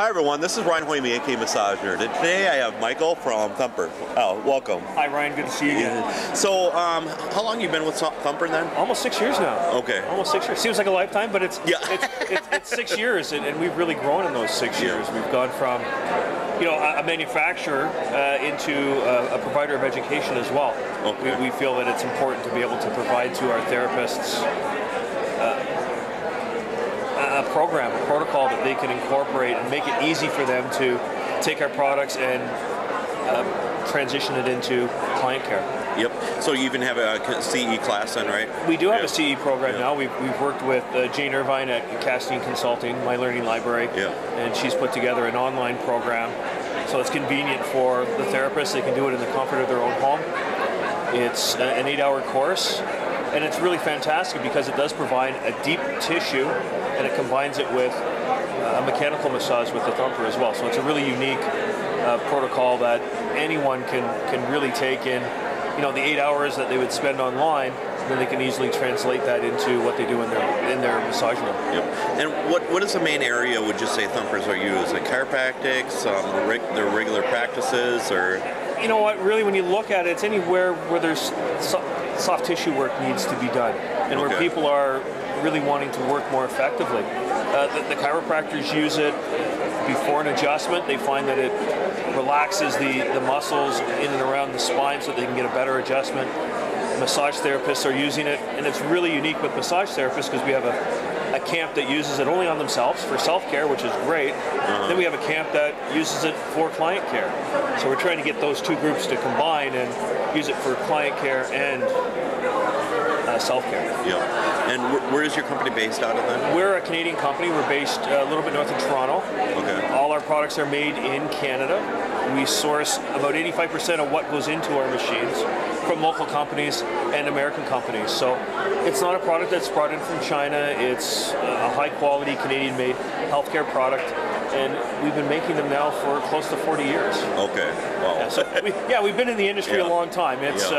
Hi everyone, this is Ryan Hoyme, AK Massager. Today I have Michael from Thumper. Oh, welcome. Hi Ryan, good to see you again. So, how long you been with Thumper then? Almost 6 years now. Okay. Almost 6 years. Seems like a lifetime, but it's yeah. it's 6 years, and we've really grown in those 6 years. We've gone from a manufacturer into a provider of education as well. Okay. We feel that it's important to be able to provide to our therapists a program, a protocol that they can incorporate and make it easy for them to take our products and transition it into client care. Yep. So you even have a CE class then, right? We do have a CE program now. We've worked with Jane Irvine at Castine Consulting, My Learning Library, and she's put together an online program. So it's convenient for the therapists. They can do it in the comfort of their own home. It's an 8-hour course, and it's really fantastic because it does provide a deep tissue, and it combines it with a mechanical massage with the Thumper as well. So it's a really unique protocol that anyone can really take in. The 8 hours that they would spend online, then they can easily translate that into what they do in their massage room. Yep. And what is the main area would you say Thumpers are used? Like chiropractics, their regular practices, or? You know what? Really, when you look at it, it's anywhere where there's soft tissue work needs to be done, and where people are really wanting to work more effectively. The chiropractors use it before an adjustment. They find that it relaxes the muscles in and around the spine so they can get a better adjustment. Massage therapists are using it, and it's really unique with massage therapists because we have a camp that uses it only on themselves for self-care, which is great. Then we have a camp that uses it for client care. So we're trying to get those two groups to combine and use it for client care and self-care. Yeah. And where is your company based out of then? We're a Canadian company. We're based a little bit north of Toronto. Okay. All our products are made in Canada. We source about 85% of what goes into our machines from local companies and American companies. So it's not a product that's brought in from China. It's a high-quality Canadian-made healthcare product, and we've been making them now for close to 40 years. Okay. Wow. Yeah, so we've been in the industry a long time. It's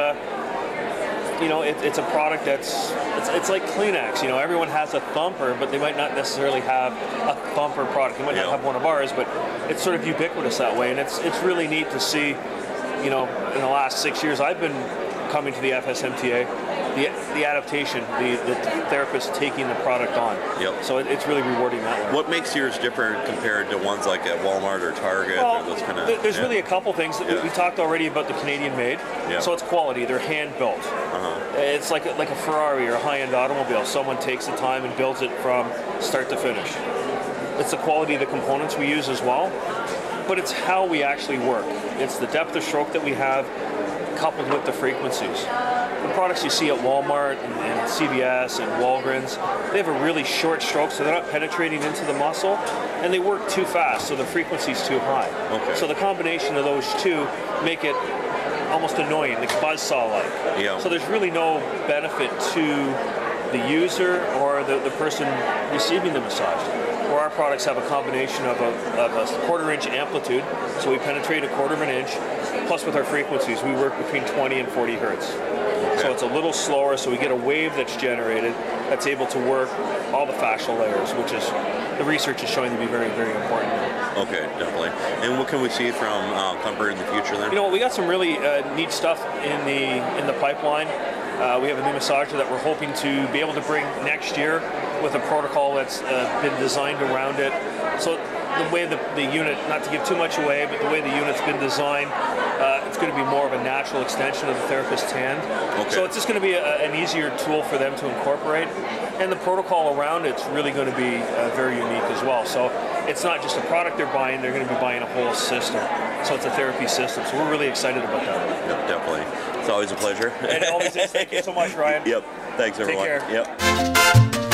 it's a product it's like Kleenex. Everyone has a Thumper, but they might not necessarily have a Thumper product. They might not have one of ours, but it's sort of ubiquitous that way, and it's really neat to see. In the last 6 years, I've been coming to the FSMTA, the adaptation, the therapist taking the product on. Yep. So it's really rewarding that way. What makes yours different compared to ones like at Walmart or Target? Well, or those kind of, there's really a couple things. We talked already about the Canadian made. So it's quality. They're hand built. It's like a Ferrari or a high-end automobile. Someone takes the time and builds it from start to finish. It's the quality of the components we use as well, but it's how we actually work. It's the depth of stroke that we have coupled with the frequencies. The products you see at Walmart and CVS and Walgreens, they have a really short stroke, so they're not penetrating into the muscle, and they work too fast, so the frequency's too high. Okay. So the combination of those two make it almost annoying, like buzzsaw-like. Yeah. So there's really no benefit to the user or the person receiving the massage. Where our products have a combination of a quarter-inch amplitude, so we penetrate a quarter of an inch, plus with our frequencies, we work between 20 and 40 hertz. Okay. So it's a little slower, so we get a wave that's generated that's able to work all the fascial layers, which is, the research is showing to be very, very important. Okay, definitely. And what can we see from Thumper in the future then? We got some really neat stuff in the pipeline. We have a new massager that we're hoping to be able to bring next year with a protocol that's been designed around it. So the way the unit, not to give too much away, but the way the unit's been designed, it's going to be more of a natural extension of the therapist's hand. Okay. So it's just going to be an easier tool for them to incorporate. And the protocol around it's really going to be very unique as well. So it's not just a product they're buying, they're going to be buying a whole system. So it's a therapy system. So we're really excited about that. Yep, definitely. It's always a pleasure. And always is. Thank you so much, Ryan. Yep. Thanks, everyone. Take care. Yep.